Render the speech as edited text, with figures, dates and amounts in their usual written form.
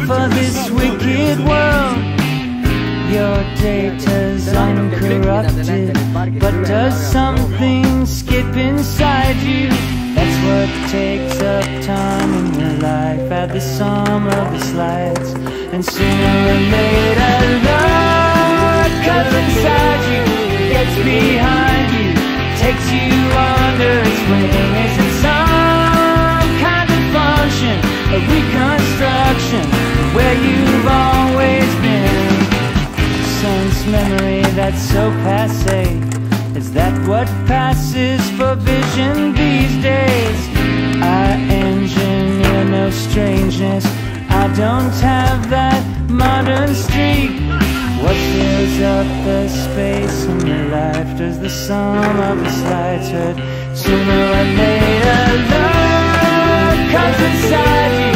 for this wicked world. Your data's uncorrupted, but does something skip inside you? That's what takes up time in your life. Add the sum of the slides, and sooner or later love cuts inside you, gets behind you, takes you under its wing. Is it some kind of function, a reconstruction where you've always been? Sense memory that's so passé, is that what passes for vision these days? I engineer no strangeness, I don't have that modern streak. What fills up the space in your life? Does the sum of the slides hurt? Sooner or later love comes inside you,